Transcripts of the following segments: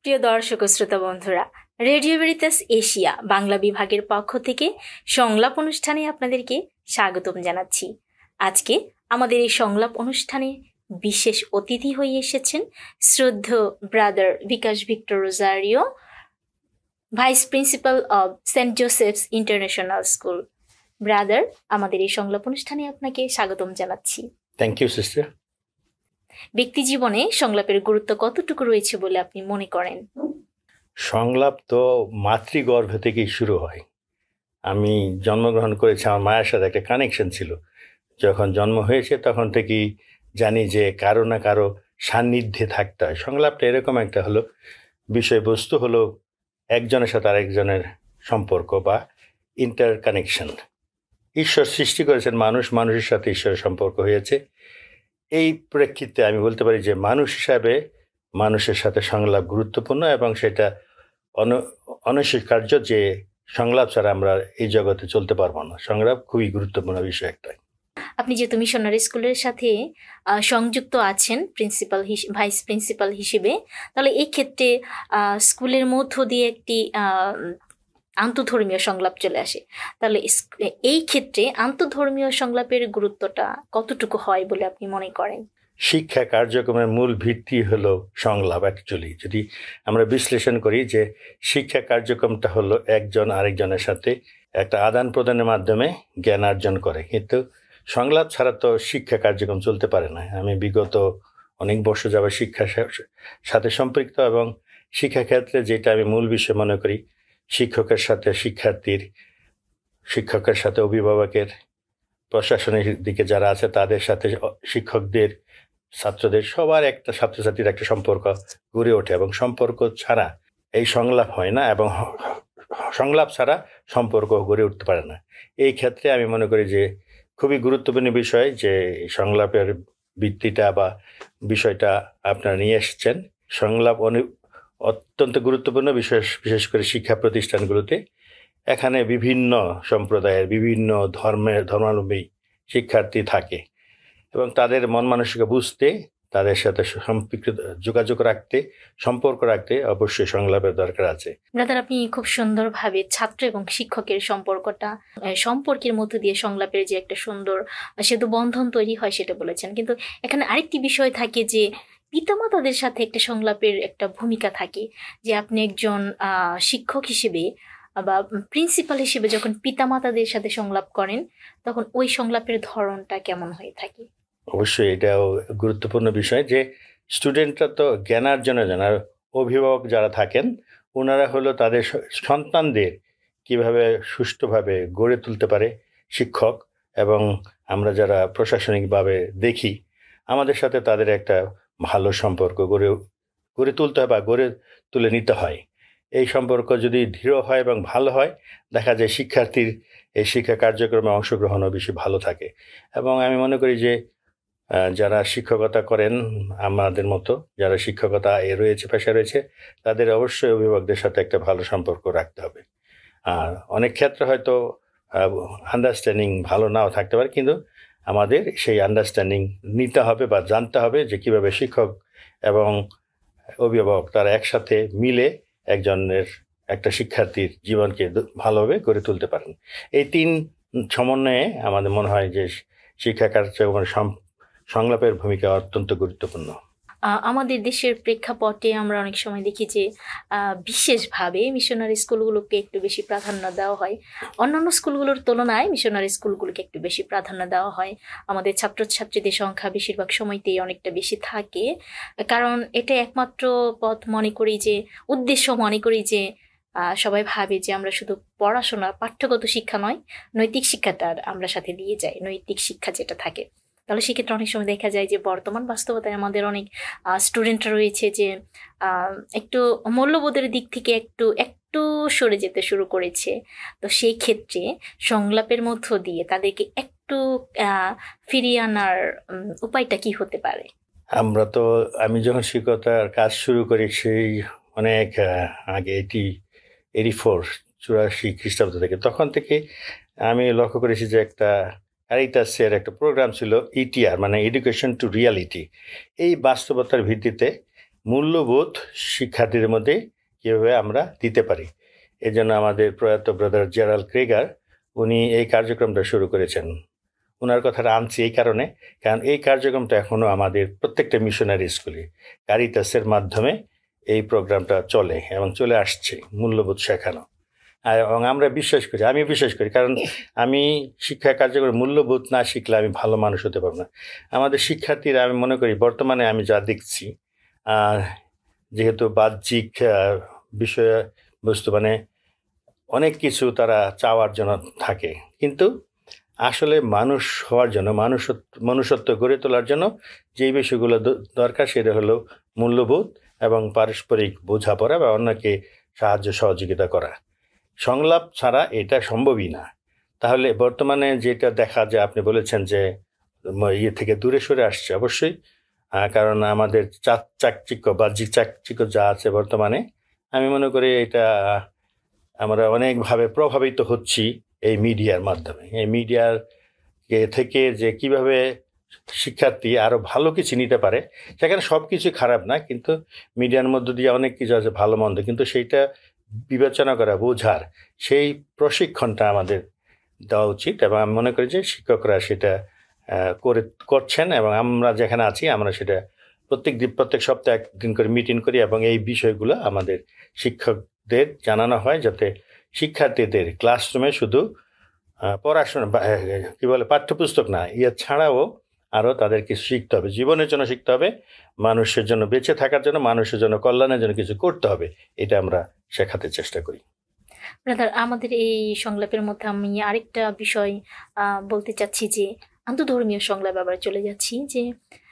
প্রিয় দর্শক ও শ্রোতা বন্ধুরা, রেডিও ভেরিতাস এশিয়া বাংলা বিভাগের পক্ষ থেকে সংলাপ অনুষ্ঠানে আপনাদেরকে স্বাগতম জানাচ্ছি। আজকে আমাদের এই সংলাপ অনুষ্ঠানে বিশেষ অতিথি হয়ে এসেছেন শ্রদ্ধেয় brother Bikash Victor Rozario, vice principal of Saint Joseph's International School. Brother, আমাদের এই সংলাপ অনুষ্ঠানে আপনাকে স্বাগতম জানাচ্ছি। Thank you sister. ব্যক্তি জীবনে সংলাপের গুরুত্ব কতটুকু রয়েছে বলে আপনি মনে করেন? সংলাপ তো মাতৃগর্ভ থেকেই শুরু হয়। আমি জন্মগ্রহণ করেছি, আমার মায়ের সাথে একটা কানেকশন ছিল। যখন জন্ম হয়েছে তখন থেকেই জানি যে কারো না কারো সান্নিধ্যে থাকতে হয়। সংলাপটা এরকম একটা হলো, বিষয়বস্তু হলো একজনের সাথে আরেকজনের সম্পর্ক বা ইন্টার কানেকশন। ঈশ্বর সৃষ্টি করেছেন মানুষ, মানুষের সাথে ঈশ্বরের সম্পর্ক হয়েছে। এই প্রেক্ষিতে আমি বলতে পারি যে মানুষ হিসাবে মানুষের সাথে সংলাপ গুরুত্বপূর্ণ, এবং সেটা অনস্বীকার্য যে সংলাপ ছাড়া আমরা এই জগতে চলতে পারবো না। সংলাপ খুবই গুরুত্বপূর্ণ বিষয় একটা। আপনি যেহেতু মিশনারি স্কুলের সাথে সংযুক্ত আছেন ভাইস প্রিন্সিপাল হিসেবে, তাহলে এই ক্ষেত্রে স্কুলের মধ্য দিয়ে একটি আন্তঃধর্মীয় সংলাপ চলে আসে। তাহলে এই ক্ষেত্রে আন্তঃধর্মীয় সংলাপের গুরুত্বটা কতটুকু হয় বলে আপনি মনে করেন? শিক্ষা কার্যক্রমের মূল ভিত্তি হলো সংলাপ। অ্যাকচুয়ালি যদি আমরা বিশ্লেষণ করি যে শিক্ষা কার্যক্রমটা হলো একজন আরেকজনের সাথে একটা আদান প্রদানের মাধ্যমে জ্ঞান অর্জন করে, কিন্তু সংলাপ ছাড়া তো শিক্ষা কার্যক্রম চলতে পারে না। আমি বিগত অনেক বছর যাবত শিক্ষার সাথে সম্পৃক্ত, এবং শিক্ষাক্ষেত্রে যেটা আমি মূল বিষয় মনে করি, শিক্ষকের সাথে শিক্ষার্থীর, শিক্ষকের সাথে অভিভাবকের, প্রশাসনের দিকে যারা আছে তাদের সাথে শিক্ষকদের, ছাত্রদের, সবার একটা ছাত্রছাত্রীর একটা সম্পর্ক গড়ে ওঠে, এবং সম্পর্ক ছাড়া এই সংলাপ হয় না, এবং সংলাপ ছাড়া সম্পর্ক গড়ে উঠতে পারে না। এই ক্ষেত্রে আমি মনে করি যে খুবই গুরুত্বপূর্ণ বিষয় যে সংলাপের ভিত্তিটা বা বিষয়টা আপনারা নিয়ে এসেছেন। সংলাপ অত্যন্ত গুরুত্বপূর্ণ বিষয়, বিশেষ করে শিক্ষা প্রতিষ্ঠানগুলোতে। এখানে বিভিন্ন সম্প্রদায়ের, বিভিন্ন ধর্মাবলম্বী শিক্ষার্থী থাকে, এবং তাদের মন মানসিকতা বুঝতে, তাদের সাথে সম্পৃক্ত যোগাযোগ রাখতে, সম্পর্ক রাখতে অবশ্যই সংলাপের দরকার আছে। ব্রাদার, আপনি খুব সুন্দরভাবে ছাত্র এবং শিক্ষকের সম্পর্কের মধ্য দিয়ে সংলাপের যে একটা সুন্দর সেতু বন্ধন তৈরি হয় সেটা বলেছেন। কিন্তু এখানে আরেকটি বিষয় থাকে যে পিতামাতাদের সাথে একটা সংলাপের একটা ভূমিকা থাকে, যে আপনি একজন শিক্ষক হিসেবে বা প্রিন্সিপাল হিসেবে যখন পিতামাতাদের সাথে সংলাপ করেন, তখন ওই সংলাপের ধরনটা কেমন হয়ে থাকে? অবশ্যই এটাও গুরুত্বপূর্ণ বিষয় যে স্টুডেন্টরা তো জ্ঞানার্জনের জন্য, আর অভিভাবক যারা থাকেন ওনারা হলো তাদের সন্তানদের কিভাবে সুষ্ঠুভাবে গড়ে তুলতে পারে শিক্ষক, এবং আমরা যারা প্রশাসনিকভাবে দেখি আমাদের সাথে তাদের একটা ভালো সম্পর্ক গড়ে তুলতে হয় বা গড়ে তুলে নিতে হয়। এই সম্পর্ক যদি দৃঢ় হয় এবং ভালো হয়, দেখা যায় শিক্ষার্থীর এই শিক্ষা কার্যক্রমে অংশগ্রহণও বেশি ভালো থাকে। এবং আমি মনে করি যে যারা শিক্ষকতা করেন, আমাদের মতো যারা শিক্ষকতা রয়েছে, পেশা রয়েছে, তাদের অবশ্যই অভিভাবকদের সাথে একটা ভালো সম্পর্ক রাখতে হবে। আর অনেক ক্ষেত্রে হয়তো আন্ডারস্ট্যান্ডিং ভালো নাও থাকতে পারে, কিন্তু আমাদের সেই আন্ডারস্ট্যান্ডিং নিতে হবে বা জানতে হবে যে কীভাবে শিক্ষক এবং অভিভাবক তারা একসাথে মিলে একজনের, একটা শিক্ষার্থীর জীবনকে ভালোভাবে গড়ে তুলতে পারেন। এই তিন সমন্বয়ে আমাদের মনে হয় যে শিক্ষা কার্যক্রমের সংলাপের ভূমিকা অত্যন্ত গুরুত্বপূর্ণ। আমাদের দেশের প্রেক্ষাপটে আমরা অনেক সময় দেখি যে বিশেষভাবে মিশনারি স্কুলগুলোকে একটু বেশি প্রাধান্য দেওয়া হয়। অন্যান্য স্কুলগুলোর তুলনায় মিশনারি স্কুলগুলোকে একটু বেশি প্রাধান্য দেওয়া হয়। আমাদের ছাত্রছাত্রীদের সংখ্যা বেশিরভাগ সময়তেই অনেকটা বেশি থাকে, কারণ এটা একমাত্র পথ মনে করি, যে উদ্দেশ্য মনে করি যে সবাই ভাবে যে আমরা শুধু পড়াশোনা, পাঠ্যগত শিক্ষা নয়, নৈতিক শিক্ষাটা আমরা সাথে দিয়ে যাই, নৈতিক শিক্ষা যেটা থাকে। তাহলে সেক্ষেত্রে অনেক সময় দেখা যায় যে বর্তমান বাস্তবতায় আমাদের অনেক স্টুডেন্টরা রয়েছে যে একটু মূল্যবোধের দিক থেকে একটু সরে যেতে শুরু করেছে। তো সেই ক্ষেত্রে সংলাপের মধ্য দিয়ে তাদেরকে একটু ফিরিয়ে আনার উপায়টা কি হতে পারে? আমি যখন শিক্ষকতার কাজ শুরু করি সেই অনেক আগে 84 খ্রিস্টাব্দ থেকে, তখন থেকে আমি লক্ষ্য করেছি যে একটা ক্যারিটাসের একটা প্রোগ্রাম ছিল, ইটিআর মানে এডুকেশন টু রিয়ালিটি। এই বাস্তবতার ভিত্তিতে মূল্যবোধ শিক্ষার্থীদের মধ্যে কীভাবে আমরা দিতে পারি। এজন্য আমাদের প্রয়াত ব্রাদার জেরাল্ড ক্রেগার উনি এই কার্যক্রমটা শুরু করেছেন। ওনার কথাটা আনছি এই কারণে, কারণ এই কার্যক্রমটা এখনও আমাদের প্রত্যেকটা মিশনারি স্কুলে কারিতাসের মাধ্যমে এই প্রোগ্রামটা চলে এবং চলে আসছে, মূল্যবোধ শেখানো। এবং আমরা বিশ্বাস করি, আমি বিশ্বাস করি, কারণ আমি শিক্ষা কার্যক্রমে মূল্যবোধ না শিখলে আমি ভালো মানুষ হতে পারবো না। আমাদের শিক্ষার্থীরা, আমি মনে করি বর্তমানে আমি যা দেখছি, যেহেতু বাহ্যিক বিষয়বস্তু মানে অনেক কিছু তারা চাওয়ার জন্য থাকে, কিন্তু আসলে মানুষ হওয়ার জন্য, মনুষ্যত্ব গড়ে তোলার জন্য যেই বিষয়গুলো দরকার সেটা হলো মূল্যবোধ এবং পারস্পরিক বোঝাপড়া বা অন্যকে সাহায্য সহযোগিতা করা। সংলাপ ছাড়া এটা সম্ভবই না। তাহলে বর্তমানে যেটা দেখা যায়, আপনি বলেছেন যে ইয়ে থেকে দূরে সরে আসছে, অবশ্যই, কারণ আমাদের চাকচিক্য, বাহ্যিক চাকচিক্য যা আছে বর্তমানে, আমি মনে করি এটা আমরা অনেকভাবে প্রভাবিত হচ্ছি এই মিডিয়ার মাধ্যমে। এই মিডিয়ার থেকে যে কিভাবে শিক্ষার্থী আরও ভালো কিছু নিতে পারে, সেখানে সব কিছু খারাপ না, কিন্তু মিডিয়ার মধ্য দিয়ে অনেক কিছু আছে ভালো মন্দ, কিন্তু সেইটা বিবেচনা করা, বোঝার সেই প্রশিক্ষণটা আমাদের দেওয়া উচিত। এবং আমি মনে করি যে শিক্ষকরা সেটা করছেন, এবং আমরা যেখানে আছি আমরা সেটা প্রত্যেক সপ্তাহে একদিন করে মিটিং করি, এবং এই বিষয়গুলো আমাদের শিক্ষকদের জানানো হয়, যাতে শিক্ষার্থীদের ক্লাসরুমে শুধু পড়াশোনা কী বলে পাঠ্যপুস্তক না, ছাড়াও আরও তাদের কিছু শিখতে হবে, জীবনের জন্য শিখতে হবে, মানুষের জন্য বেঁচে থাকার জন্য, মানুষের জন্য কল্যাণের জন্য কিছু করতে হবে, এটা আমরা শেখাতে চেষ্টা করি। ব্রাদার, আমাদের এই সংলাপের মধ্যে আমি আরেকটা বিষয় বলতে চাচ্ছি যে আন্তধর্মীয় সংলাপ আবার চলে যাচ্ছি, যে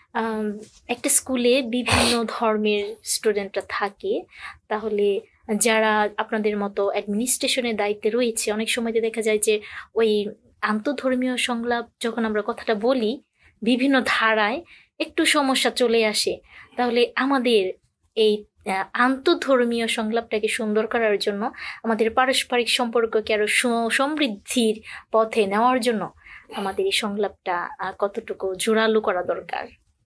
একটা স্কুলে বিভিন্ন ধর্মের স্টুডেন্টরা থাকে, তাহলে যারা আপনাদের মতো অ্যাডমিনিস্ট্রেশনের দায়িত্বে রয়েছে, অনেক সময় দেখা যায় যে ওই আন্তধর্মীয় সংলাপ যখন আমরা কথাটা বলি, বিভিন্ন ধারায় একটু সমস্যা চলে আসে। তাহলে আমাদের এই আন্তধর্মীয় সংলাপটাকে সুন্দর করার জন্য, আমাদের পারস্পরিক সম্পর্ককে আরো সমৃদ্ধির পথে নেওয়ার জন্য আমাদের এই সংলাপটা কতটুকু জোরালো করা দরকার?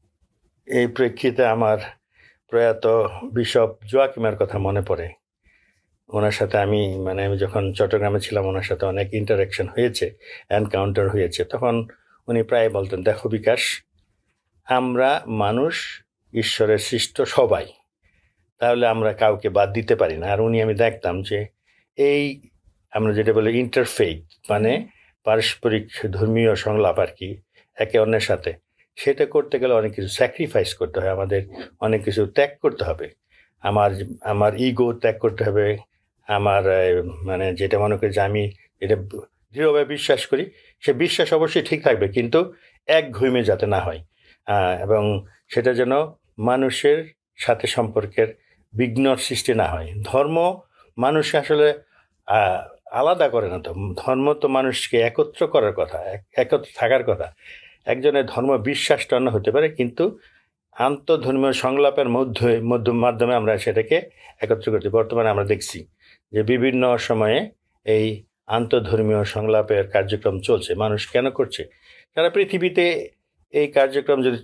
এই প্রেক্ষিতে আমার প্রয়াত বিশপ জোয়াকিমের কথা মনে পড়ে। ওনার সাথে আমি যখন চট্টগ্রামে ছিলাম, ওনার সাথে অনেক ইন্টারাকশন হয়েছে, এনকাউন্টার হয়েছে। তখন উনি প্রায় বলতেন, দেখো বিকাশ, আমরা মানুষ, ঈশ্বরের সৃষ্ট সবাই, তাহলে আমরা কাউকে বাদ দিতে পারি না। আর আমি দেখতাম যে এই আমরা যেটা বলি ইন্টারফেইথ, মানে পারস্পরিক ধর্মীয় সংলাপ আর কি, একে অন্যের সাথে, সেটা করতে গেলে অনেক কিছু স্যাক্রিফাইস করতে হয়, আমাদের অনেক কিছু ত্যাগ করতে হবে। আমার ইগো ত্যাগ করতে হবে, আমার যেটা মনে করি যে আমি এটা দৃঢ়ভাবে বিশ্বাস করি, সে বিশ্বাস অবশ্যই ঠিক থাকবে, কিন্তু একঘেয়েমি যাতে না হয়, এবং সেটা যেন মানুষের সাথে সম্পর্কের বিঘ্ন সৃষ্টি না হয়। ধর্ম মানুষকে আসলে আলাদা করে না, তো ধর্ম তো মানুষকে একত্র করার কথা, একত্র থাকার কথা। একজনের ধর্ম বিশ্বাসটা অন্য হতে পারে, কিন্তু আন্তঃধর্মীয় সংলাপের মাধ্যমে আমরা সেটাকে একত্র করছি। বর্তমানে আমরা দেখছি যে বিভিন্ন সময়ে এই আন্তঃধর্মীয় সংলাপের কার্যক্রম চলছে। মানুষ কেন করছে? সারা পৃথিবীতে এই কার্যক্রম যদি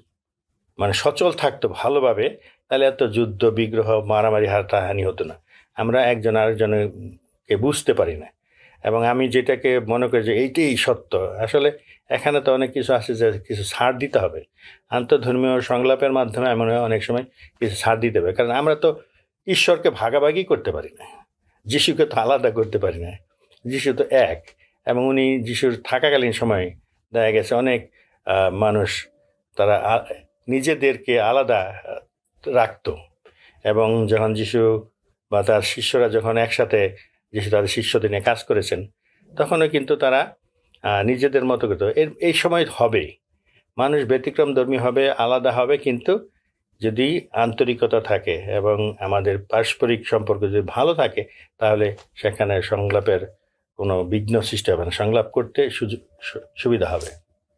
সচল থাকতো ভালোভাবে, তাহলে এত যুদ্ধ বিগ্রহ, মারামারি, হাতাহানি হতো না। আমরা একজন আরেকজনকে বুঝতে পারি না, এবং আমি যেটাকে মনে করি যে এইটাই সত্য, আসলে এখানে তো অনেক কিছু আছে যে কিছু ছাড় দিতে হবে। আন্তঃধর্মীয় সংলাপের মাধ্যমে অনেক সময় কিছু ছাড় দিতে হবে, কারণ আমরা তো ঈশ্বরকে ভাগাভাগি করতে পারি না, যিশুকে তো আলাদা করতে পারি না। যিশু তো এক, এবং উনি যিশুর থাকাকালীন সময়ে দেখা গেছে অনেক মানুষ তারা নিজেদেরকে আলাদা রাখত, এবং যখন যিশু বা তার শিষ্যরা যখন একসাথে যিশু তাদের শিষ্যদের নিয়ে কাজ করেছেন, তখনও কিন্তু তারা নিজেদের মতো করত। এই সময় হবে মানুষ ব্যতিক্রমধর্মী হবে, আলাদা হবে, কিন্তু যদি আন্তরিকতা থাকে এবং আমাদের পারস্পরিক সম্পর্ক যদি ভালো থাকে, তাহলে সেখানে সংলাপের কোনো বিঘ্ন সৃষ্টি হবে না, সংলাপ করতে সুবিধা হবে।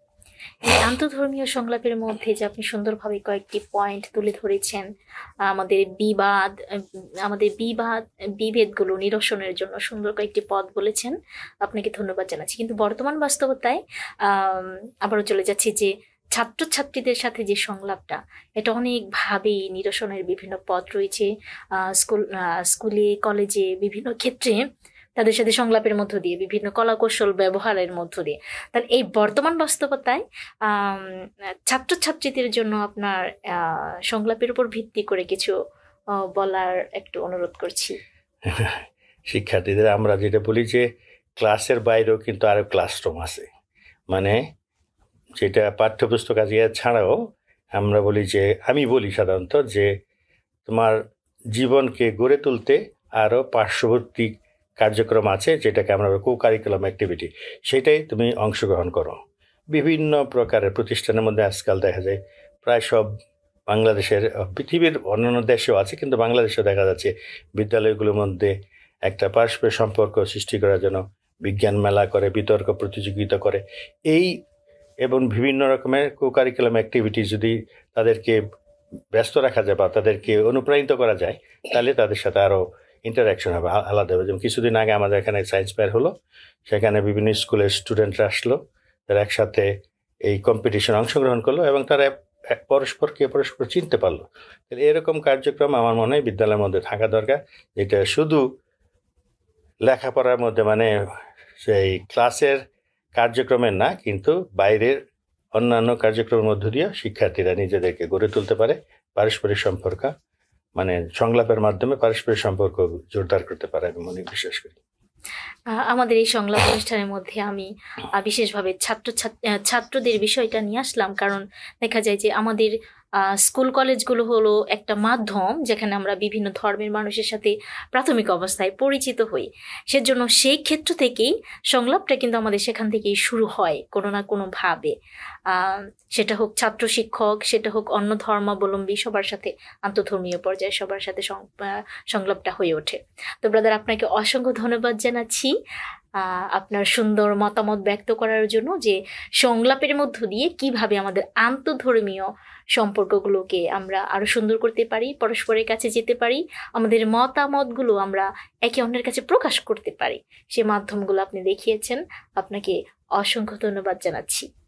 এই আন্তঃধর্মীয় সংলাপের মধ্যে যে আপনি সুন্দরভাবে কয়েকটি পয়েন্ট তুলে ধরেছেন, আমাদের বিভেদগুলো নিরসনের জন্য সুন্দর কয়েকটি পথ বলেছেন, আপনাকে ধন্যবাদ জানাচ্ছি। কিন্তু বর্তমান বাস্তবতায় আবারও চলে যাচ্ছি যে ছাত্রছাত্রীদের সাথে যে সংলাপটা, এটা অনেকভাবেই নিরসনের বিভিন্ন পথ রয়েছে। স্কুলে কলেজে বিভিন্ন ক্ষেত্রে তাদের সাথে সংলাপের মধ্য দিয়ে, বিভিন্ন কলাকৌশল ব্যবহারের মধ্য দিয়ে। তাহলে এই বর্তমান বাস্তবতায় ছাত্রছাত্রীদের জন্য আপনার সংলাপের উপর ভিত্তি করে কিছু বলার একটু অনুরোধ করছি। শিক্ষার্থীদের আমরা যেটা বলি যে ক্লাসের বাইরেও কিন্তু আরো ক্লাসরুম আছে, মানে যেটা পাঠ্যপুস্তক ছাড়াও আমরা বলি যে, আমি বলি সাধারণত যে তোমার জীবনকে গড়ে তুলতে আরও পার্শ্ববর্তী কার্যক্রম আছে, যেটাকে আমরা কো কারিকুলাম অ্যাক্টিভিটি, সেটাই তুমি অংশগ্রহণ করো। বিভিন্ন প্রকারের প্রতিষ্ঠানের মধ্যে আজকাল দেখা যায় প্রায় সব বাংলাদেশের, পৃথিবীর অন্যান্য দেশেও আছে, কিন্তু বাংলাদেশেও দেখা যাচ্ছে বিদ্যালয়গুলোর মধ্যে একটা পারস্পরিক সম্পর্ক সৃষ্টি করার জন্য বিজ্ঞান মেলা করে, বিতর্ক প্রতিযোগিতা করে। এই এবং বিভিন্ন রকমের কো কারিকুলাম অ্যাক্টিভিটি যদি তাদেরকে ব্যস্ত রাখা যায় বা তাদেরকে অনুপ্রাণিত করা যায়, তাহলে তাদের সাথে আরও ইন্টারাকশন হবে, আলাদা হবে। যেমন কিছুদিন আগে আমাদের এখানে সায়েন্স ফেয়ার হলো, সেখানে বিভিন্ন স্কুলের স্টুডেন্টরা আসলো, তারা একসাথে এই কম্পিটিশন অংশগ্রহণ করলো এবং তারা পরস্পরকে পরস্পর চিনতে পারলো। তাহলে এরকম কার্যক্রম আমার মনে হয় বিদ্যালয়ের মধ্যে থাকা দরকার, যেটা শুধু লেখাপড়ার মধ্যে, মানে সেই ক্লাসের কার্যক্রমের না, কিন্তু বাইরের অন্যান্য কার্যক্রমের মধ্য দিয়ে শিক্ষার্থীরা নিজেদেরকে গড়ে তুলতে পারে, পারস্পরিক সম্পর্ক, মানে সংলাপের মাধ্যমে পারস্পরিক সম্পর্ক জোরদার করতে পারে, আমি মনে বিশ্বাস করি। আমাদের এই সংলাপ অনুষ্ঠানের মধ্যে আমি বিশেষভাবে ছাত্রদের বিষয়টা নিয়ে আসলাম, কারণ দেখা যায় যে আমাদের স্কুল কলেজগুলো হলো একটা মাধ্যম যেখানে আমরা বিভিন্ন ধর্মের মানুষের সাথে প্রাথমিক অবস্থায় পরিচিত হই। সেজন্য সেই ক্ষেত্র থেকেই সংলাপটা কিন্তু আমাদের সেখান থেকেই শুরু হয় কোনো না কোনোভাবে। সেটা হোক ছাত্র শিক্ষক, সেটা হোক অন্য ধর্মাবলম্বী, সবার সাথে আন্তঃধর্মীয় পর্যায়ে সবার সাথে সংলাপটা হয়ে ওঠে। তো ব্রাদার, আপনাকে অসংখ্য ধন্যবাদ জানাচ্ছি আপনার সুন্দর মতামত ব্যক্ত করার জন্য, যে সংলাপের মধ্য দিয়ে কিভাবে আমাদের আন্তঃধর্মীয় সম্পর্কগুলোকে আমরা আরো সুন্দর করতে পারি, পরস্পরের কাছে যেতে পারি, আমাদের মতামতগুলো আমরা একে অন্যের কাছে প্রকাশ করতে পারি, সে মাধ্যমগুলো আপনি দেখিয়েছেন। আপনাকে অসংখ্য ধন্যবাদ জানাচ্ছি।